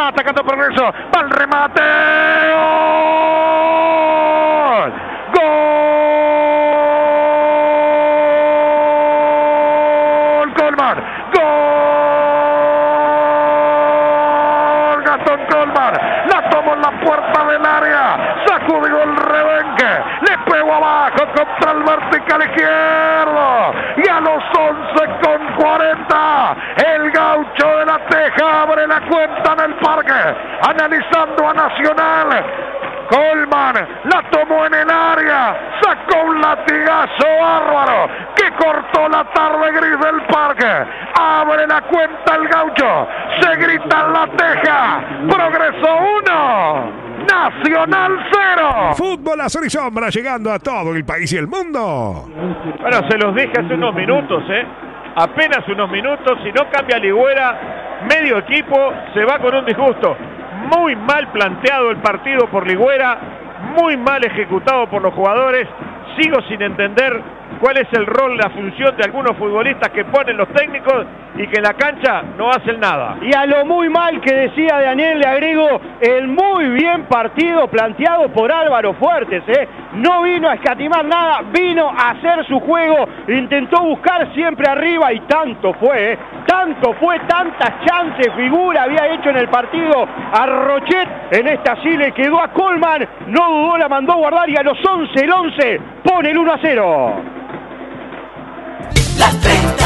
Atacando Progreso, va el remate. ¡Gol! Colman, ¡gol! Gastón Colman, la tomó en la puerta del área, sacudió el rebenque, le pegó abajo contra el vertical izquierdo, y a los 11:40, el Gaucho de la Teja abre la cuenta en el parque, analizando a Nacional. Colman la tomó en el área, sacó un latigazo bárbaro que cortó la tarde gris del parque. Abre la cuenta el Gaucho, se grita en la Teja. Progreso 1, Nacional 0. Fútbol azul y sombra llegando a todo el país y el mundo. Bueno, se los dije hace unos minutos, apenas unos minutos. Si no cambia Ligüera, medio equipo se va con un disgusto. Muy mal planteado el partido por Ligüera, muy mal ejecutado por los jugadores. Sigo sin entender cuál es el rol, la función de algunos futbolistas que ponen los técnicos y que en la cancha no hacen nada. Y a lo muy mal que decía Daniel le agrego el muy bien partido planteado por Álvaro Fuertes. No vino a escatimar nada, vino a hacer su juego, intentó buscar siempre arriba y tantas chances, figura había hecho en el partido a Rochet. En esta sí le quedó a Colman, no dudó, la mandó a guardar y a los 11, el 11 pone el 1-0. Las 30